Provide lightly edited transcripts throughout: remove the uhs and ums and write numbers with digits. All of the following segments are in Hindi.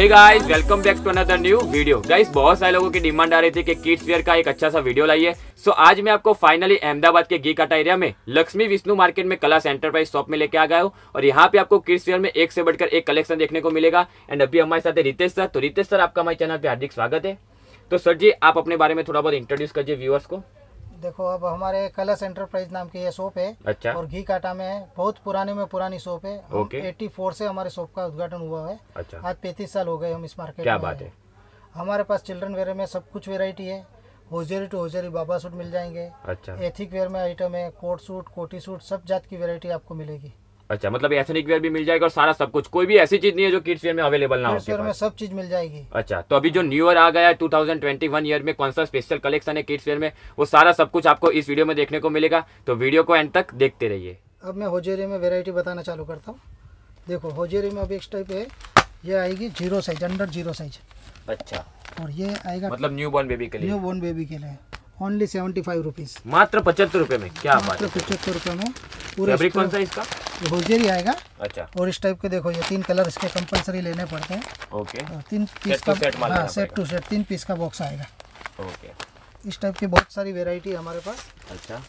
Guys, welcome back to another new video. Guys, बहुत सारे लोगों की डिमांड आ रही थी कि किड्स वेयर का एक अच्छा सा वीडियो लाइए। सो आज मैं आपको फाइनली अहमदाबाद के गी काटा एरिया में लक्ष्मी विष्णु मार्केट में कलर्स एंटरप्राइज शॉप में लेके आ गया हूँ और यहाँ पे आपको किड्स वेयर में एक से बढ़कर एक कलेक्शन देखने को मिलेगा। एंड अभी हमारे साथ है रितेश सर। तो रितेश सर, आपका हमारे चैनल पे हार्दिक स्वागत है। तो सर जी, आप अपने बारे में थोड़ा बहुत इंट्रोड्यूस कीजिए व्यूअर्स को। देखो, अब हमारे कलर्स एंटरप्राइज नाम की ये शॉप है। अच्छा। और घी काटा में है, बहुत पुराने में पुरानी शॉप है। ओके। 84 से हमारे शॉप का उद्घाटन हुआ है। अच्छा। आज 35 साल हो गए हम इस मार्केट क्या में। बात है। हमारे पास चिल्ड्रन वेयर में सब कुछ वेराइटी है। होजरी टू होजरी बाबा सूट मिल जाएंगे। अच्छा। एथिक वेयर में आइटम है, कोट सूट, कोटी सूट, सब जात की वेराइटी आपको मिलेगी। अच्छा, मतलब एथनिक वेयर भी मिल जाएगा और सारा सब कुछ, कोई भी ऐसी चीज नहीं है जो किड्स वेयर में अवेलेबल ना हो। किड्स वेयर में सब चीज मिल जाएगी। अच्छा, तो अभी जो न्यू ईयर आ गया है 2021 ईयर में कौन सा स्पेशल कलेक्शन है किड्स वेयर में, वो सारा सब कुछ आपको इस वीडियो में देखने को मिलेगा। तो वीडियो को एंड तक देखते रहिए। अब मैं होजरी में वेराइटी बताना चालू करता हूँ। देखो, होजरी में अब एक टाइप है, ये आएगी 0 साइज, अंडर 0 साइज। अच्छा। और ये आएगा मतलब न्यू बॉर्न बेबी के लिए। न्यू बोर्न बेबी के लिए ओनली 75 रुपीज़। मात्र 75 रुपए में। क्या बात मात्र है। 75 रुपये में पूरे फैब्रिक कौन सा है इसका? होजरी आएगा। अच्छा। और इस टाइप के देखो, ये 3 कलर इसके कंपलसरी लेने पड़ते हैं। ओके। 3 पीस का, सेट माल हाँ, लेना सेट टू सेट 3 पीस का बॉक्स आएगा। ओके। इस टाइप की बहुत सारी वेराइटी है हमारे पास। अच्छा।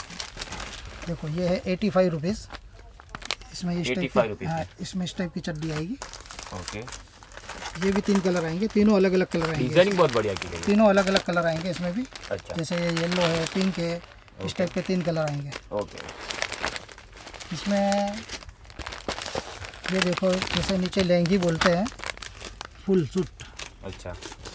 देखो, ये है 85 रुपीज़। इसमें इस टाइप 85 की, रुपीज़ हाँ, इसमें इस टाइप की चड्डी आएगी। ओके। ये भी 3 कलर आएंगे, तीनों अलग अलग कलर आएंगे। डिजाइनिंग बहुत बढ़िया की गई है। तीनों अलग अलग कलर आएंगे इसमें भी। अच्छा। जैसे ये येलो है, पिंक है, इस टाइप के 3 कलर आएंगे ओके। इसमें। ये देखो, जैसे नीचे लहंगी बोलते हैं, फुल सूट। अच्छा।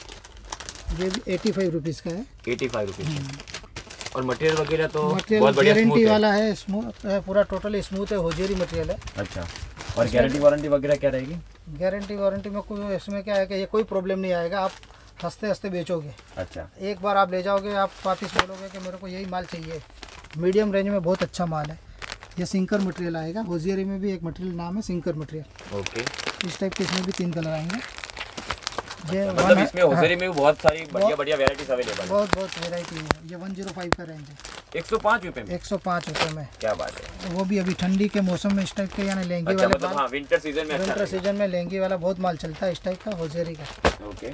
ये भी 85 रुपीज़ का है। 85 रुपीज। और मटेरियल वगैरह तो मटेरियल बहुत बढ़िया स्मूथ गारंटी है। वाला है, स्मूथ है, पूरा टोटली स्मूथ है, होजरी मटेरियल है। अच्छा। और गारंटी वारंटी वगैरह क्या रहेगी? गारंटी वारंटी में कोई, इसमें क्या है कि ये कोई प्रॉब्लम नहीं आएगा। आप हंसते हंसते बेचोगे। अच्छा। एक बार आप ले जाओगे, आप वापिस बोलोगे कि मेरे को यही माल चाहिए। मीडियम रेंज में बहुत अच्छा माल है। ये सिंकर मटेरियल आएगा। होजियरी में भी एक मटेरियल नाम है सिंकर मटेरियल। ओके। इस टाइप के इसमें भी 3 कलर आएंगे। ये मतलब इसमें होजरी हाँ, में भी बहुत सारी बढ़िया बढ़िया वैरायटीज अवेलेबल है। बहुत वेराइटी है। ये 105 का रेंज है। 105 रुपए में। 105 रुपये में। क्या बात है। वो भी अभी ठंडी के मौसम में इस टाइप के, यानी लहंगी अच्छा, वाले मतलब हाँ, विंटर सीजन में अच्छा विंटर रहेगा। सीजन में लहंगी वाला बहुत माल चलता है इस टाइप का, होजरी का। ओके।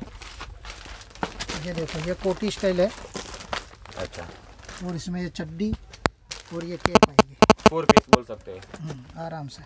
ये देखो, ये कोटी स्टाइल है। अच्छा। और इसमें ये चड्डी और ये केप आएगी। 4 पीस बोल सकते हैं। आराम से।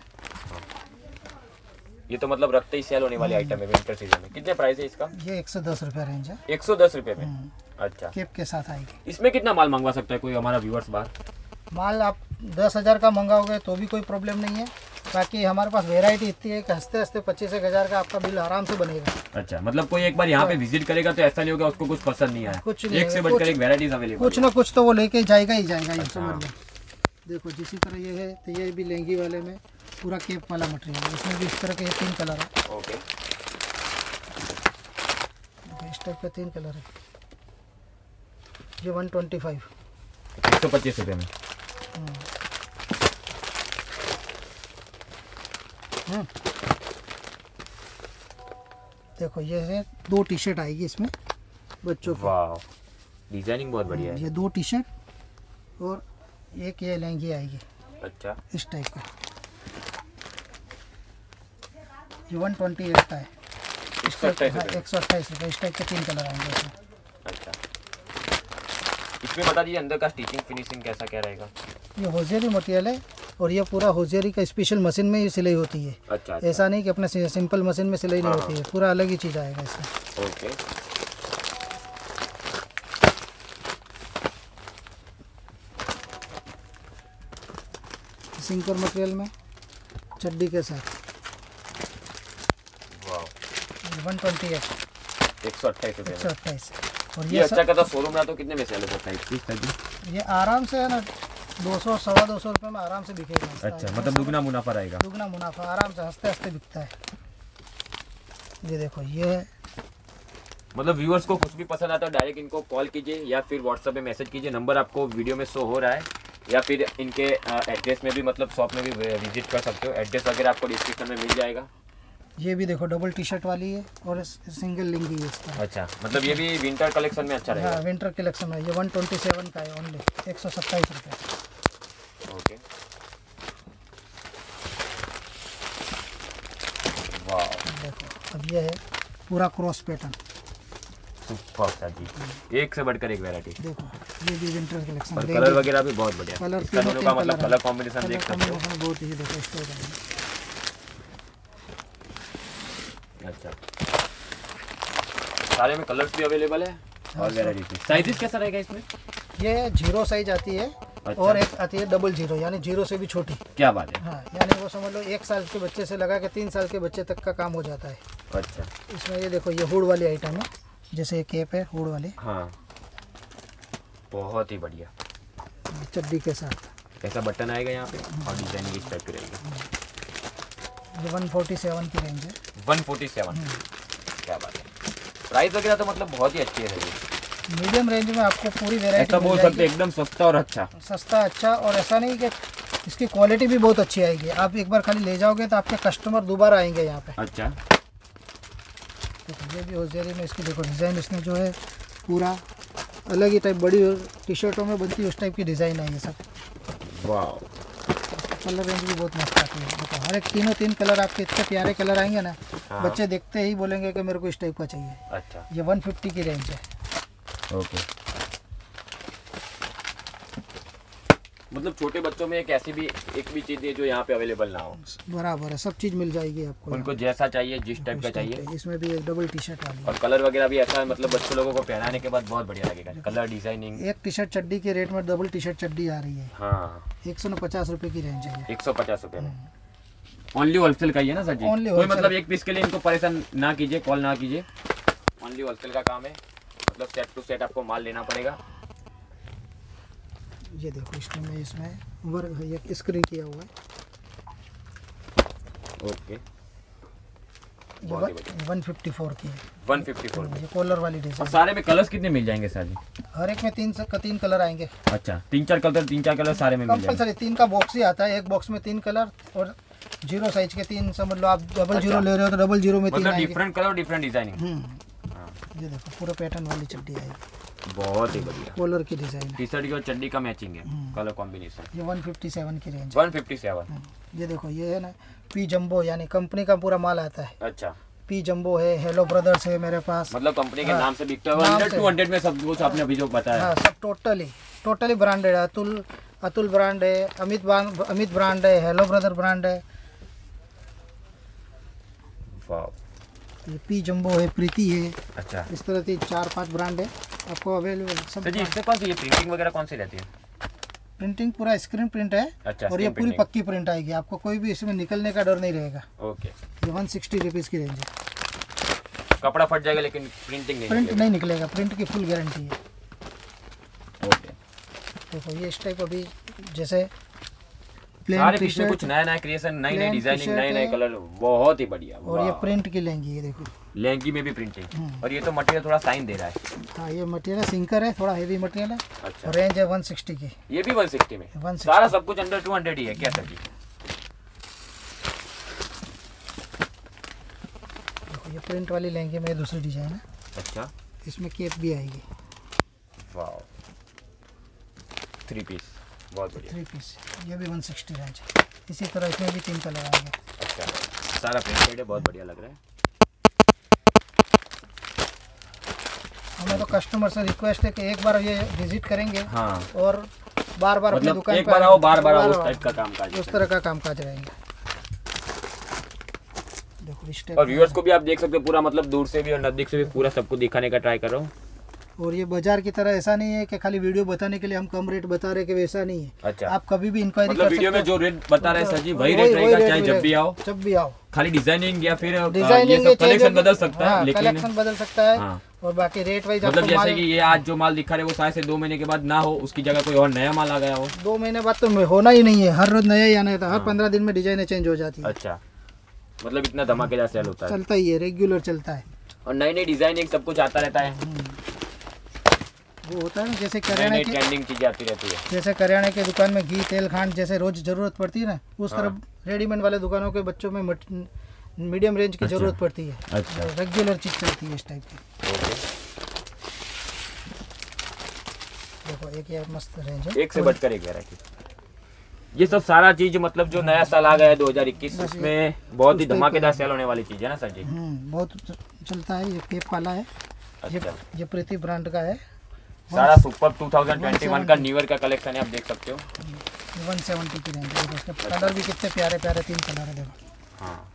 ये तो मतलब रखते ही सेल होने वाली आइटम है विंटर सीजन में। कितने प्राइस है इसका? ये 110 रुपये रेंज है। 110 रुपए में। अच्छा। केप के साथ आएगी। इसमें कितना माल मंगवा सकता है कोई हमारा व्यूअर्स बाहर? माल आप 10,000 का मंगाओगे तो भी कोई प्रॉब्लम नहीं है। बाकी हमारे पास वेराइटी इतनी है कि हंसते हंसते 25,000 का आपका बिल आराम से बनेगा। अच्छा, मतलब कोई एक बार यहाँ पे विजिट करेगा तो ऐसा नहीं होगा उसको कुछ पसंद नहीं आया। कुछ नहीं एक से है, बढ़कर कुछ- एक वैरायटीज अवेलेबल। कुछ ना कुछ तो वो लेके जाएगा ही जाएगा, ये अच्छा। समझ लो। देखो, जिसी तरह ये है, तो ये भी लहंगी वाले में पूरा केप वाला मटेरियल है। इसमें भी इस तरह के 3 कलर है। ओके। इस टाइप के 3 कलर है। ये 125। 125 रुपए में। देखो, ये है 2 टी शर्ट आएगी इसमें बच्चों की। वाह, डिजाइनिंग बहुत बढ़िया है। ये 2 टी शर्ट और एक ये लहंगी आएगी अच्छा। इस टाइप का। ये 128 का है। 128 रुपए। 128 रुपये। इस टाइप के 3 कलर आएंगे इसमें। अच्छा। इसमें बता दीजिए अंदर का स्टिचिंग फिनिशिंग कैसा क्या रहेगा? ये होजरी मटेरियल है और ये पूरा होजरी का स्पेशल मशीन में ही सिलाई होती है। अच्छा। ऐसा नहीं कि अपने सिंपल मशीन में सिलाई नहीं होती है, पूरा अलग ही चीज़ आएगा इसमें। ओके। सिंकर मटेरियल में चड्डी के साथ। वाह, 128। 128 रुपए में। 128। और ये अच्छा कहता शोरूम में तो कितने में सेल हो सकता है इस टाइप की? ये आराम से है ना, 200 सवा 200 रुपये में आराम से बिकेगा। अच्छा, मतलब दुगना मुनाफा रहेगा। दुगना मुनाफा, आराम से हंसते हंसते बिकता है। ये देखो, ये है। मतलब व्यूअर्स को कुछ भी पसंद आता है डायरेक्ट इनको कॉल कीजिए या फिर व्हाट्सएप में मैसेज कीजिए। नंबर आपको वीडियो में शो हो रहा है, या फिर इनके एड्रेस में भी, मतलब शॉप में भी विजिट कर सकते हो। एड्रेस वगैरह आपको डिस्क्रिप्शन में मिल जाएगा। ये भी देखो, डबल टी शर्ट वाली है और सिंगल लिंगी है इसका। अच्छा, मतलब ये भी विंटर कलेक्शन में अच्छा रहेगा। हाँ, विंटर कलेक्शन है। ये 127 का है ओनली, 127 रुपये। ओके। वाह, देखो, अब ये है पूरा क्रॉस पैटर्न। सुपर सर जी, एक से बढ़कर एक वैरायटी। देखो ये भी विंटर कलेक्शन, और कलर वगैरह भी बहुत बढ़िया। कलर इसका दोनों का मतलब कलर कॉम्बिनेशन देख सकते हो। बहुत ही देखो स्टोर है। अच्छा, सारे में कलर्स भी अवेलेबल है और वैरायटी भी। साइजेस कैसा रहेगा इसमें? ये 0 साइज आती है। अच्छा। और एक आती है 00 यानी 0 से भी छोटी। क्या बात है। हाँ, यानी वो समझ लो 1 साल के बच्चे से लगा के 3 साल के बच्चे तक का काम हो जाता है। अच्छा, इसमें ये देखो ये हुड वाली आइटम है, जैसे कैप है हुड वाली। हाँ, बहुत ही बढ़िया। चड्डी के साथ ऐसा बटन आएगा यहाँ पे और डिजाइनिंग इस टाइप की रहेगी। ये 147 की रेंज है। 147, क्या बात है। प्राइस वगैरह तो मतलब बहुत ही अच्छी है। मीडियम रेंज में आपको पूरी वैरायटी ऐसा बोल सकते हैं, एकदम सस्ता और अच्छा। सस्ता अच्छा, और ऐसा नहीं कि इसकी क्वालिटी भी बहुत अच्छी आएगी। आप एक बार खाली ले जाओगे तो आपके कस्टमर दोबारा आएंगे यहाँ पे। अच्छा, तो ये भी होजियरी में इसकी देखो डिज़ाइन, इसमें जो है पूरा अलग ही टाइप, बड़ी टी शर्टों में बनती है उस टाइप की डिज़ाइन है ये सब। वाह, कलर रेंज भी बहुत मस्त आती है। देखो हर एक 3 कलर आपके इतने प्यारे कलर आएंगे ना। हाँ। बच्चे देखते ही बोलेंगे कि मेरे को इस टाइप का चाहिए। अच्छा, ये 150 की रेंज है। ओके। मतलब छोटे बच्चों में एक ऐसी भी एक भी चीज है जो यहाँ पे अवेलेबल ना हो। बराबर है, सब चीज़ मिल जाएगी आपको। उनको जैसा चाहिए, जिस टाइप का चाहिए। इसमें भी एक डबल टी शर्ट वाली है। और कलर वगैरह भी ऐसा है, मतलब बच्चों लोगों को पहनाने के बाद बहुत बढ़िया लगेगा। Colour designing. एक टी शर्ट चड्डी के रेट में डबल टी शर्ट चड्डी आ रही है। हाँ, 150 रुपए की रेंज है। 150 रुपए में। ओनली होलसेल का ही है ना सर जी? Only कोई wholesale। मतलब एक पीस के लिए इनको परेशान ना कीजिए, कॉल ना कीजिए। ओनली होलसेल का काम है, मतलब सेट टू सेट आपको माल लेना पड़ेगा। ये देखो इसमें वर्क है, ये स्क्रीन किया हुआ है। ओके, 154 की है। 154। ये कॉलर वाली और डिजाइन। सारे में कलर्स कितने मिल जाएंगे सर जी? हर एक में 3 कलर आएंगे। अच्छा, 3-4 कलर सारे में मिल जाएंगे। कंपलसरी 3 का बॉक्स ही आता है। एक बॉक्स में 3 कलर, और 0 साइज के 3, समझ लो आप 00 ले रहे हो तो 00 में 3 मतलब आएंगे। Different colour, different designing. ये देखो पूरा पैटर्न वाली चड्डी आएगी, बहुत ही बढ़िया। कॉलर की डिजाइन है। टी शर्ट की और चड्डी का मैचिंग है, कलर कॉम्बिनेशन। ये 157 की रेंज। 157। ये देखो ये है ना पी जंबो, यानी कंपनी का पूरा माल आता है। अच्छा, पी जंबो है, हेलो ब्रदर्स है मेरे पास। मतलब कंपनी के हाँ, नाम से बिकता है। नाम 100-200 में सब कुछ आपने अभी जो बताया। हाँ, सब टोटली ब्रांडेड है। अतुल ब्रांड है, अमित ब्रांड है, हेलो ब्रदर ब्रांड है। वाह, ये पी जंबो है, प्रीति है। अच्छा। इस तरह से 4-5 ब्रांड है आपको अवेलेबल सब। तो जी इससे कौन सी ये प्रिंटिंग वगैरह कौन सी रहती है? प्रिंटिंग पूरा स्क्रीन प्रिंट है। अच्छा, और ये screen पूरी printing। पक्की प्रिंट आएगी, आपको कोई भी इसमें निकलने का डर नहीं रहेगा। ओके। ये 160 रुपीज़ की रेंज है। कपड़ा फट जाएगा लेकिन प्रिंटिंग नहीं प्रिंट निकलेगी। नहीं निकलेगा, प्रिंट की फुल गारंटी है। ओके। देखो ये इस टाइप अभी जैसे प्लेन सारे टी पीस में शर्ट, कुछ नया क्रिएशन, नई plain डिजाइनिंग, t-shirt नए है। कलर, बहुत ही बढ़िया। और ये प्रिंट की लेंगी, ये देखो लहंगी में भी प्रिंटिंग। और ये तो मटेरियल थोड़ा साइन दे रहा है। हाँ, ये मटेरियल सिंकर है, थोड़ा हेवी मटेरियल है। अच्छा, और रेंज है 160 की। ये भी 160 में। 160। सारा सब कुछ अंडर 200 ही है क्या सर जी? देखो ये प्रिंट वाली लहंगे में दूसरी डिजाइन है। अच्छा, इसमें केप भी आएगी। वाह, 3 पीस, बहुत बढ़िया। 3 पीस, ये भी 160 रेंज है। इसी तरह इसमें भी 3 कलर आएंगे। अच्छा, सारा प्रिंटेड है, बहुत बढ़िया लग रहा है। हमें तो कस्टमर से रिक्वेस्ट है कि एक बार ये विजिट करेंगे। हाँ, और बार-बार अपनी मतलब दुकान एक पे बार आओ, बार-बार आओ, उस बार-बार टाइप का कामकाज उस है। तरह का कामकाज रहेगा। देखो इस टाइप और व्यूअर्स को भी आप देख सकते हो, पूरा मतलब दूर से भी और नजदीक से भी पूरा सबको दिखाने का ट्राई कर रहा हूँ। और ये बाजार की तरह ऐसा नहीं है कि खाली वीडियो बताने के लिए हम कम रेट बता रहे कि वैसा नहीं है। अच्छा, आप कभी भी इंक्वायरी मतलब कर वीडियो सकते में जो रेट बता रहे हैं सर जी वही वही रेट रहेगा, रेट चाहे जब भी मिलेगा। आओ। जब भी आओ। खाली डिजाइनिंग या फिर ये डिजाइनिंग सब कलेक्शन बदल सकता है, लेकिन कलेक्शन बदल सकता है। हाँ। और बाकी रेट वाइज मतलब जैसे कि ये आज जो माल दिखा रहे वो शायद से 2 महीने के बाद ना हो, उसकी जगह कोई और नया माल आ गया हो। 2 महीने बाद तो होना ही नहीं है, हर रोज नया ही आना है। हर 15 दिन में डिजाइने चेंज हो जाती है। अच्छा, मतलब इतना धमाकेदार सेल होता है। चलता ही है, रेगुलर चलता है। और नई नई डिजाइनिंग सब कुछ आता रहता है। वो होता है ना जैसे नई करियाने नई की, ट्रेंडिंग चीजें आती रहती है। जैसे करियाने की दुकान में घी तेल खांड जैसे रोज जरूरत पड़ती है ना, उस तरह रेडीमेड वाले दुकानों के बच्चों में मीडियम रेंज की जरूरत पड़ती है। अच्छा, रेगुलर चीज चलती है इस टाइप की। ओके। देखो एक ये मस्त रेंज है, एक से बढ़कर एक वैरायटी। ये सब सारा चीज मतलब जो नया साल आ गया है 2021 उसमें बहुत ही धमाकेदार सेल होने वाली चीज है ना सर जी। बहुत चलता है। ये केप वाला है। अच्छा। ये प्रीति ब्रांड का है। सारा सुपर 2021 का न्यू ईयर का कलेक्शन है, आप देख सकते हो। 170 की रेंज है। उसके कलर भी कितने प्यारे प्यारे 3 कलर है देखो। हाँ।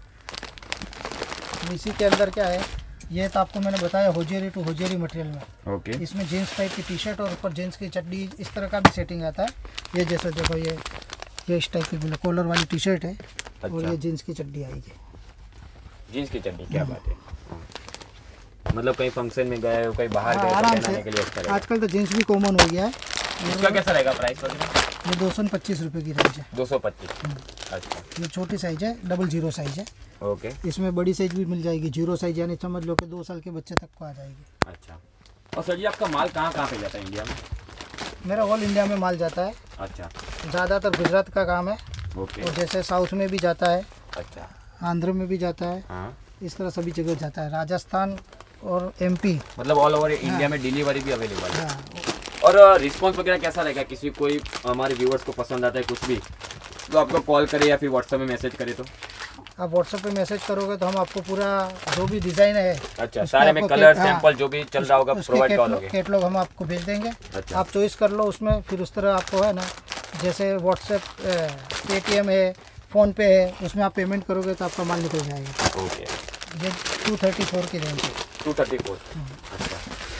इसी के अंदर क्या है, ये तो आपको मैंने बताया होजेरी टू होजेरी मटेरियल में। ओके। इसमें जीन्स टाइप की टी शर्ट और ऊपर जीन्स की चड्डी इस तरह का भी सेटिंग आता है। ये जैसे देखो ये इस टाइप की कॉलर वाली टी शर्ट है। अच्छा। और ये जीन्स की चड्डी आएगी। जीन्स की चड्डी, क्या बात है। मतलब कहीं फंक्शन में गए हो, कहीं बाहर गए आराम तो से। पहनने के लिए अच्छा रहेगा। आजकल तो जीन्स भी कॉमन हो गया है। इसका कैसा रहेगा प्राइस वगैरह? ये 225 रुपये की रेंज है। 225। अच्छा। ये छोटी साइज है, 00 साइज है। ओके। इसमें बड़ी साइज भी मिल जाएगी, 0 साइज यानी समझ लो कि 2 साल के बच्चे तक को आ जाएगी। अच्छा। और सर जी आपका माल कहाँ कहाँ पे जाता है इंडिया में? मेरा ऑल इंडिया में माल जाता है। अच्छा। ज़्यादातर गुजरात का काम है। ओके। और जैसे साउथ में भी जाता है, अच्छा। आंध्र में भी जाता है। हाँ। इस तरह सभी जगह जाता है। राजस्थान और MP। मतलब ऑल ओवर इंडिया में डिलीवरी भी अवेलेबल है। हाँ। और रिस्पांस वगैरह कैसा रहेगा? किसी कोई हमारे व्यूअर्स को पसंद आता है कुछ भी तो आपको कॉल करे या फिर व्हाट्सएप में मैसेज करे तो? आप व्हाट्सएप पे मैसेज करोगे तो हम आपको पूरा जो भी डिज़ाइन है, अच्छा, सारे में कलर सैंपल जो भी चल रहा होगा प्रोवाइड कर दोगे? कैटलॉग हम आपको भेज देंगे। अच्छा। आप चॉइस कर लो उसमें। फिर उस तरह आपको है ना, जैसे व्हाट्सएप, पेटीएम है, फ़ोनपे है, उसमें आप पेमेंट करोगे तो आपका माल निकल जाएगा। ओके। ये 234 की रेंज है। 234। अच्छा।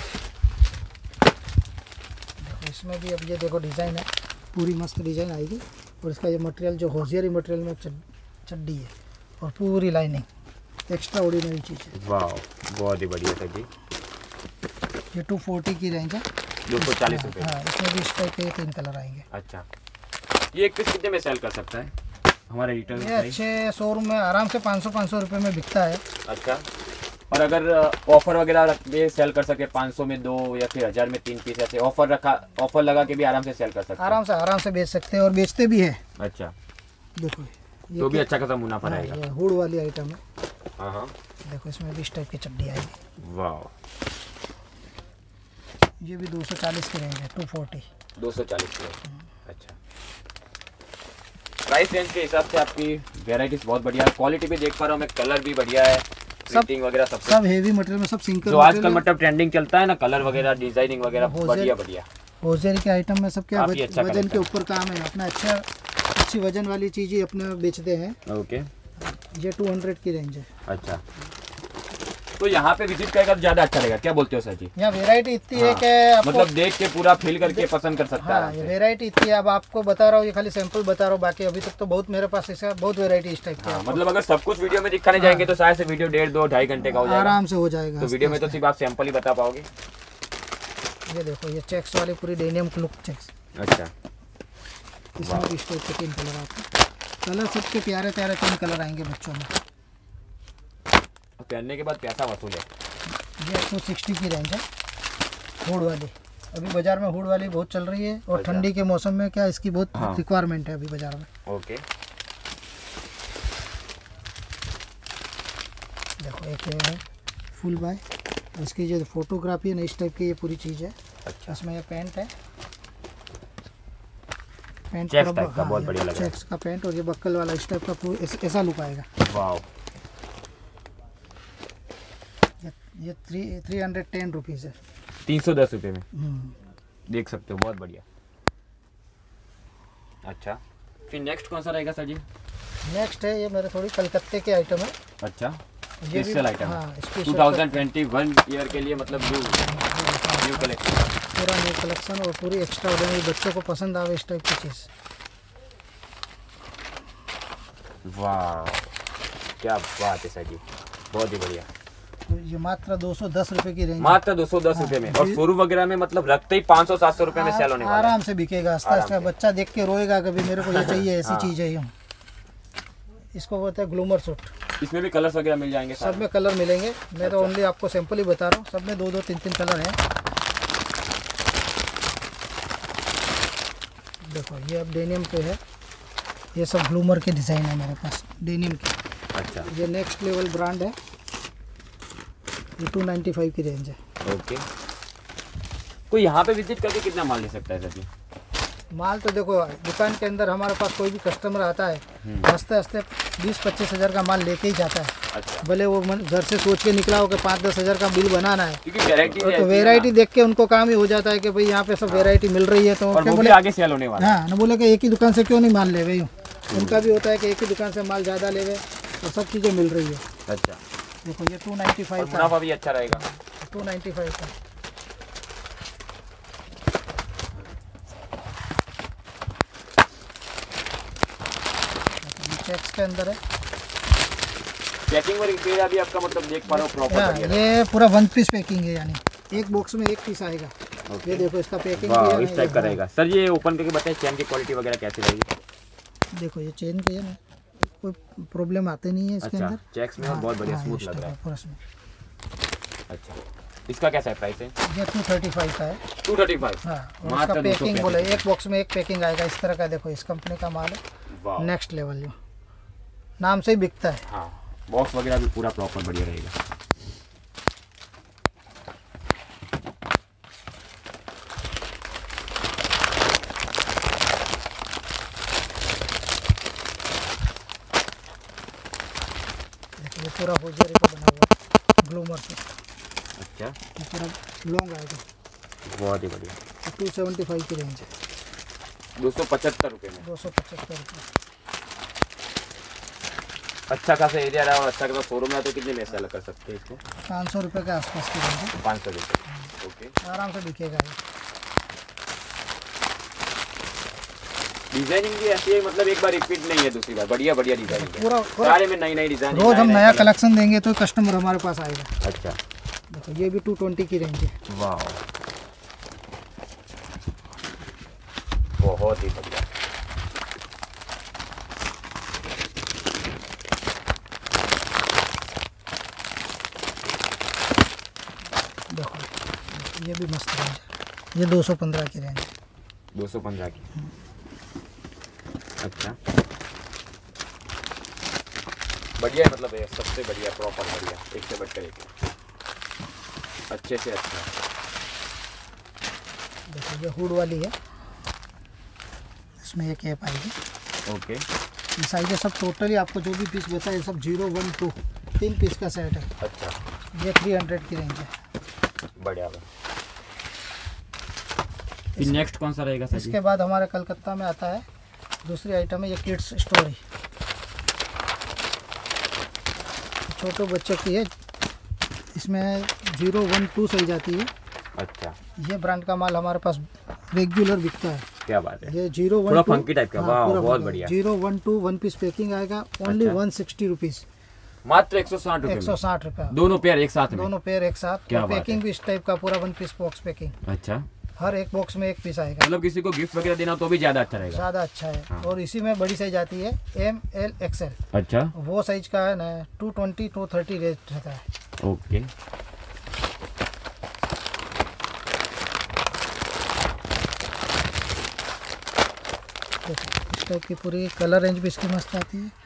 देखो इसमें भी अब ये देखो डिज़ाइन है, पूरी मस्त डिज़ाइन आएगी। और इसका ये मटेरियल जो होजियरी मटेरियल में चड्डी है और पूरी लाइनिंग एक्स्ट्रा ऑर्डिनरी चीज़ है। वाह, बहुत ही बढ़िया सर जी। ये 240 की रेंज है। 240 रुपये। हाँ, इसमें भी इस टाइप के 3 कलर आएंगे। अच्छा। ये एक पीस कितने में सेल कर सकता है हमारे रिटेल? ये अच्छे शोरूम में आराम से 500 रुपये में बिकता है। अच्छा। और अगर ऑफर वगैरह रख के सेल कर सके 500 में 2 या फिर 1000 में 3 पीस, ऐसे ऑफर लगा के भी आराम से सेल कर सकते हैं? आराम से बेच सकते हैं और बेचते भी है। अच्छा। देखो ये तो भी अच्छा खासा मुनाफा रहेगा। ये हुड वाली आइटम है। हाँ हाँ। देखो इसमें भी इस टाइप की चड्डी आएगी। वाह। ये भी 240 की रेंज है। 240। 240 की। अच्छा। प्राइस रेंज के हिसाब से आपकी वेराइटीज बहुत बढ़िया है। क्वालिटी भी देख पा रहा हूँ मैं, कलर भी बढ़िया है, प्रिंटिंग वगैरह सब हेवी मटेरियल में, सब सिंकर जो आजकल मतलब ट्रेंडिंग चलता है ना, कलर वगैरह डिजाइनिंग वगैरह बढ़िया। होजेरी के आइटम में सब क्या काफी अच्छा वजन के ऊपर काम है अपना। अच्छी वजन वाली चीज़ ही अपने बेचते हैं। ओके। ये 200 की रेंज है। अच्छा। तो यहाँ पे विजिट करेगा तो ज्यादा अच्छा रहेगा, क्या बोलते हो सर जी? यहाँ वेराइटी इतनी है कि आपको मतलब देख के पूरा फील करके पसंद कर सकता हाँ, है। ये वेराइटी इतनी है। अब आपको बता रहा हूँ, ये खाली सैंपल बता रहा हूँ, बाकी अभी तक तो बहुत मेरे पास ऐसा बहुत वेराइटी इस टाइप की है। मतलब अगर सब कुछ वीडियो में दिखाने जाएंगे तो शायद से वीडियो 1.5, 2, 2.5 घंटे का हो जाएगा। आराम से हो जाएगा। तो वीडियो में तो सिर्फ आप सैंपल ही बता पाओगे। ये देखो ये चेक्स वाली पूरी डेनियम लुक चेक्स। अच्छा। इसमें भी इस टाइप के 3 कलर आते हैं। कलर सबके प्यारे प्यारे 3 कलर आएंगे बच्चों में। पहनने के बाद पैसा वसूल है। ये 260 की रेंज है। हुड वाली अभी बाजार में हुड वाली बहुत चल रही है। और अच्छा। ठंडी के मौसम में क्या इसकी बहुत हाँ। रिक्वायरमेंट है अभी बाजार में। ओके। देखो एक ये है फुल बाय। इसकी जो फोटोग्राफी है ना, इस टाइप की ये पूरी चीज़ है। अच्छा। इसमें ये पैंट है। पैंट चेक्स टाइप का बहुत बढ़िया लग रहा है। चेक्स का पैंट और ये बक्कल वाला इस टाइप का ऐसा लुक आएगा। वाह। ये 310 रुपीज़ है। 310 रुपये में देख सकते हो, बहुत बढ़िया। अच्छा, फिर नेक्स्ट कौन सा रहेगा सर जी? नेक्स्ट है ये मेरे थोड़ी कलकत्ते के आइटम है। अच्छा, ये भी स्पेशल आइटम। हाँ, स्पेशल 2021 ईयर के लिए मतलब न्यू कलेक्शन, पूरा न्यू कलेक्शन और पूरी एक्स्ट्रा ऑर्डिनरी, बच्चों को पसंद आवे इस टाइप की चीज़। वाह, क्या बात है सर जी, बहुत ही बढ़िया। तो ये मात्र 210 रुपये की रेंज, मात्र 210 रुपये में। और शोरूम वगैरह में मतलब रखते ही 500-700 रुपये में सेल होने वाला है। आराम से बिकेगा। आस्ता बच्चा देख के रोएगा कभी मेरे को ये चाहिए, ऐसी चीज़ है। हम इसको बोलते हैं ग्लूमर सूट। इसमें भी कलर्स वगैरह मिल जाएंगे? सब में कलर मिलेंगे। मैं तो ओनली आपको सैंपल ही बता रहा हूँ। सब में 2-2, 3-3 कलर हैं। देखो ये अब डेनियम पे है। ये सब ग्लूमर के डिज़ाइन है मेरे पास डेनियम के। अच्छा, ये नेक्स्ट लेवल ब्रांड है। ये 295 की रेंज है। ओके। कोई यहाँ पे विजिट करके कितना माल ले सकता है सर जी? माल तो देखो दुकान के अंदर हमारे पास कोई भी कस्टमर आता है हंसते हंसते 20-25 हज़ार का माल लेके ही जाता है। अच्छा, भले वो घर से सोच के निकला हो कि 5-10 हज़ार का बिल बनाना है, क्योंकि वैरायटी तो वेराइटी देख के उनको काम ही हो जाता है कि भाई यहाँ पे सब वेराइटी मिल रही है, तो और वो भी आगे सेल होने वाला। हाँ ना बोले कि एक ही दुकान से क्यों नहीं माल ले भाई, उनका भी होता है कि एक ही दुकान से माल ज़्यादा ले और सब चीज़ें मिल रही है। अच्छा, देखो ये 295 का, मुनाफा भी अच्छा रहेगा। 295 का। चेक्स के अंदर है, पैकिंग और इंटीरियर भी आपका मतलब देख पा रहे हो प्रॉपर। ये पूरा 1 पीस पैकिंग है, यानी एक बॉक्स में 1 पीस आएगा। ये देखो इसका पैकिंग वाह, इस टाइप का रहेगा। सर ये ओपन करके बताएं चेन की क्वालिटी वगैरह कैसी रहेगी। देखो ये चेन के है ना, कोई प्रॉब्लम आते नहीं है इसके अंदर। चेक्स में बहुत बढ़िया स्मूथ लग रहा है पूरा स्मूथ। अच्छा, इसका कैसा है प्राइस है? ये 235 का है। 235। हाँ, और इसका पैकिंग बोले एक बॉक्स में 1 पैकिंग आएगा इस तरह का। देखो इस कंपनी का माल है, नेक्स्ट लेवल, जो नाम से ही बिकता है। हाँ, बॉक्स वगैरह भी पूरा प्रॉपर बढ़िया रहेगा। ये पूरा होजरी का बना हुआ ग्लूमर से। अच्छा, ये पूरा लॉन्ग आएगा, बहुत ही बढ़िया। 275 की रेंज है। 275 रुपये में 275 रुपये। अच्छा खासा एरिया रहा और अच्छा खासा शोरूम है, तो कितने में सेल कर सकते हैं इसको? 500 रुपये के आसपास की रेंज है। 500 रुपये। ओके, आराम से बिकेगा ये। डिजाइनिंग भी ऐसी है, मतलब एक बार रिपीट नहीं है, दूसरी बार बढ़िया बढ़िया डिजाइनिंग है। पूरा सारे में नई नई डिजाइन। रोज हम नया कलेक्शन देंगे तो कस्टमर हमारे पास आएगा। अच्छा, देखो ये भी 220 की रेंज है। वाह, बहुत ही बढ़िया। देखो ये भी मस्त रेंज है, ये 215 की रेंज है। 215 की। अच्छा, बढ़िया है, मतलब ये सबसे बढ़िया, प्रॉपर बढ़िया, एक से बढ़कर एक, अच्छे से अच्छा। देखो ये हुड वाली है, इसमें एक कैप आएगी। ओके, ये साइज है सब टोटली आपको जो भी पीस बताया सब 0, 1, 2 3 पीस का सेट है। अच्छा, ये 300 की रेंज है। बढ़िया। फिर नेक्स्ट कौन सा रहेगा सर? इसके बाद हमारे कलकत्ता में आता है दूसरी आइटम है, ये किड्स स्टोरी, छोटे बच्चों की है। इसमें 0, 1, 2 साइज आती है। अच्छा, ये ब्रांड का माल हमारे पास रेगुलर बिकता है। क्या बात है, ये 0, 1, थोड़ा 2 फंकी टाइप का। वाह, बहुत बढ़िया। 0, 1, 2 1 पीस पैकिंग आएगा, ओनली 160 रुपीज़, मात्र 160 रुपये। 160 रुपये, दोनों पेयर एक साथ में? दोनों पेयर एक साथ। क्या बात है। पैकिंग भी इस टाइप का पूरा 1 पीस बॉक्स पैकिंग। अच्छा, हर एक बॉक्स में 1 पीस आएगा। मतलब किसी को गिफ्ट वगैरह देना तो भी ज्यादा अच्छा रहेगा। ज़्यादा अच्छा है। हाँ। और इसी में बड़ी साइज आती है M, L, XL। अच्छा, वो साइज का है ना 220, 230 रेट रहता है। ओके, देखो इस टाइप की पूरी कलर रेंज भी इसकी मस्त आती है।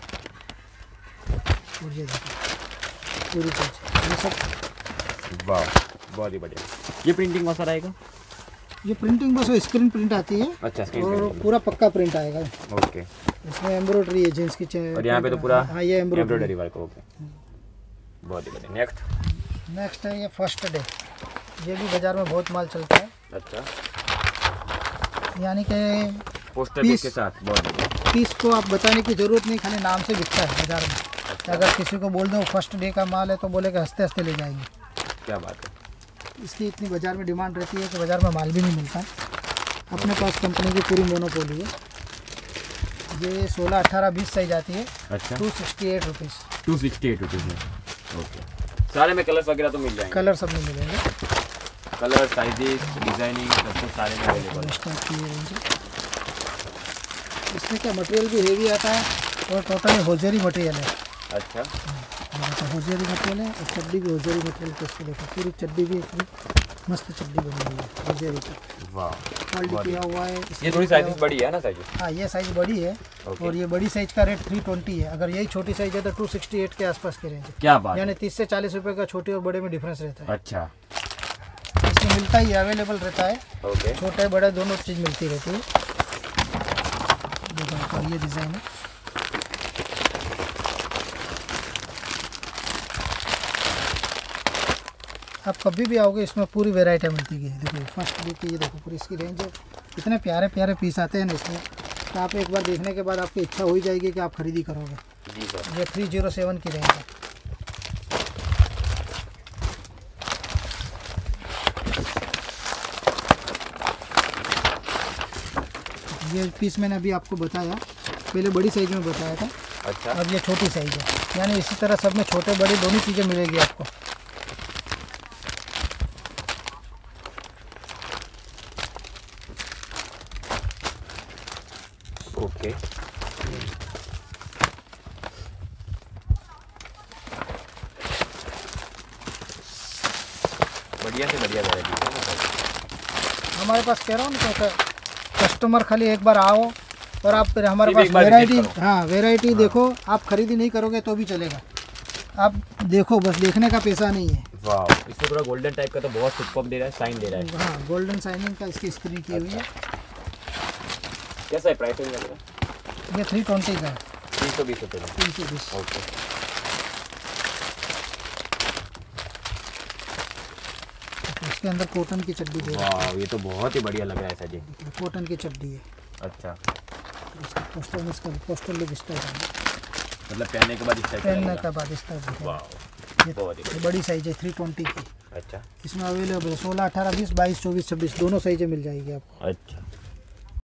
और ये देखो पूरी चीज, ये सब। वाह, बहुत ही बढ़िया। ये प्रिंटिंग कौन सा रहेगा? ये प्रिंटिंग बस स्क्रीन प्रिंट आती है। अच्छा, स्क्रीन और प्रिंटिंग। पूरा पक्का प्रिंट आएगा। ओके, इसमें एम्ब्रॉयडरी है जींस की और यहाँ पे तो पूरा हाँ ये एम्ब्रॉयडरी वर्क। ओके, बहुत ही बढ़िया। नेक्स्ट है ये फर्स्ट डे, ये भी बाजार में बहुत माल चलता है। अच्छा, यानी कि पोस्टर पीस के साथ, बहुत बढ़िया। पीस को आप बताने की जरूरत नहीं, खाली नाम से बिकता है बाजार में। अच्छा, अगर किसी को बोल दो फर्स्ट डे का माल है तो बोलेगा हंसते हंसते ले जाएंगे। क्या बात है। इसकी इतनी बाजार में डिमांड रहती है कि बाजार में माल भी नहीं मिलता। अपने पास कंपनी की पूरी मोनोपोली है। ये 16, 18, 20 साइज आती है। अच्छा, 268 रुपीज़। 268 रुपीज़ में। ओके, सारे में कलर्स वगैरह तो मिल जाएंगे? कलर सब में मिलेंगे, कलर, साइजेस, डिजाइनिंग सब कुछ सारे में अवेलेबल है। इस टाइप की ये रेंज है। इसमें क्या मटेरियल भी हेवी आता है और टोटली होजरी मटेरियल है। अच्छा, होजरी मटेरियल है और चड्डी भी होजरी मटेरियल के इसको देखो, पूरी चड्डी भी इसमें मस्त चड्डी बनी हुई है होजरी की। वाह, क्वालिटी किया हुआ है। ये थोड़ी साइज बड़ी है ना साइज? हाँ ये साइज बड़ी है। और ये बड़ी साइज का रेट 320 है। अगर यही छोटी साइज है तो 268 के आसपास की रेंज है। क्या बात है। यानी 30 से 40 रुपए का छोटी और बड़े में डिफरेंस रहता है। अच्छा, इसकी ये मिलता ही अवेलेबल रहता है, ओके छोटे बड़े दोनों चीज़ मिलती रहती है। देखो ये डिज़ाइन है, आप कभी भी आओगे इसमें पूरी वैरायटी मिलती है। देखो फर्स्ट लुक ये देखो पूरी इसकी रेंज है, इतने प्यारे प्यारे पीस आते हैं ना इसमें, तो आप एक बार देखने के बाद आपकी इच्छा हो ही जाएगी कि आप खरीदी करोगे। जी सर। ये 307 की रेंज है। ये पीस मैंने अभी आपको बताया, पहले बड़ी साइज में बताया था, अच्छा अब ये छोटी साइज है, यानी इसी तरह सब में छोटे बड़े दोनों चीज़ें मिलेगी आपको। ओके बढ़िया से बढ़िया वैरायटी है ना सर। हमारे पास कह रहा हूँ ना, तो कस्टमर खाली एक बार आओ और आप फिर हमारे सिर्फ पास एक बार वैरायटी, visit करो। हाँ वैरायटी देखो, आप खरीदी नहीं करोगे तो भी चलेगा, आप देखो बस, देखने का पैसा नहीं है। वाह, इसमें थोड़ा गोल्डन टाइप का तो बहुत सुपर्ब दे रहा है, शाइन दे रहा है। हाँ गोल्डन शाइनिंग का इसकी स्क्रीन की हुई है। कैसा है प्राइस लग रहा है? ये 320 का है, 320 रुपये में। 320। ओके इसके अंदर कॉटन की चड्डी दे रहा वाह, ये तो बहुत ही बढ़िया लग रहा है सर जी। है, कॉटन की चड्डी है। अच्छा, इसका पोस्टर, इसका पोस्टर लुक इस टाइप है, मतलब पहनने के बाद इस टाइप का पहनने लगेगा। का बाद इस टाइप दिखेगा। वाह, ये बहुत ही ये बड़ी साइज है 320 की, अच्छा इसमें अवेलेबल है 16, 18, 20, 22, 24, 26 दोनों साइजें मिल जाएगी आपको। अच्छा।